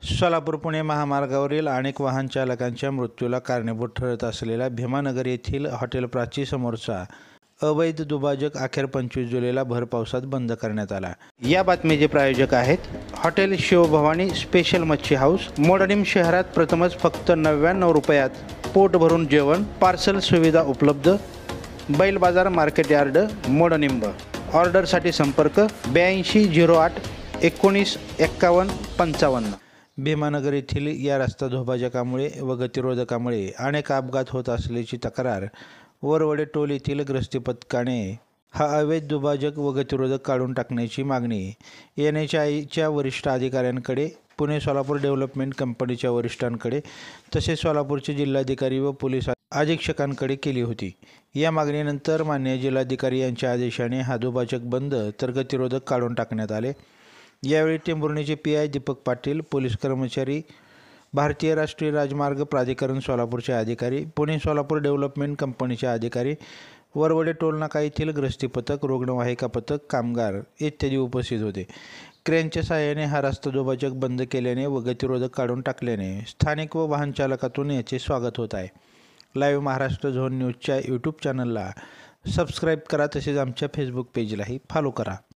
सोलापूर पुणे महामार्गावरील अनेक वाहन चालकांच्या मृत्यूला कारणीभूत ठरत असलेला भीमानगर येथील हॉटेल प्राची समोरचा अवैध दुभाजक अखेर 25 जुलैला भर पावसात बंद करण्यात आला। या बातमीचे प्रायोजक आहेत hotel Shivbhavani special Machhi house. मोडणीम शहरात प्रथमच फक्त 99 रुपयात पोट भरून जेवण, पार्सल सुविधा उपलब्ध। बैल बाजार मार्केट यार्ड मोडणीम। ऑर्डरसाठी संपर्क 82 08 19 51 55। भीमानगर येथील या रस्ता दुभाजकामुळे व गतिरोधकामुळे अनेक अपघात होत असल्याची तक्रार वरवडे टोल येथील ग्रस्ती पथकाने हा अवैध दुभाजक व गतिरोधक काढून टाकण्याची मागणी NHAIच्या वरिष्ठ अधिकाऱ्यांकडे, पुणे सोलापूर डेव्हलपमेंट कंपनीच्या वरिष्ठांकडे तसेच सोलापूरचे जिल्हाधिकारी व पोलीस अधीक्षकांकडे केली होती। या मागणीनंतर माननीय जिल्हाधिकारी यांच्या आदेशाने हा दुभाजक बंद तर गतिरोधक काढून टाकण्यात आले। यावेळी टेंभुर्णीचे PI दीपक पाटील, पोलीस कर्मचारी, भारतीय राष्ट्रीय राजमार्ग प्राधिकरण सोलापूरचे अधिकारी, पुणे सोलापूर डेव्हलपमेंट कंपनीचे अधिकारी, वरवडे टोलनाका येथील ग्रस्ती पथक, रुग्णवाहिका पथक, कामगार इत्यादी उपस्थित होते। क्रेनच्या सहाय्याने हा रस्ता दुभाजक बंद केल्याने व गतिरोधक काढून टाकल्याने स्थानिक व वाहन चालकातून याचे स्वागत होत आहे। लाईव्ह महाराष्ट्र झोन न्यूजच्या YouTube चॅनलला सबस्क्राईब करा, तसेच आमच्या फेसबुक पेजलाही फॉलो करा।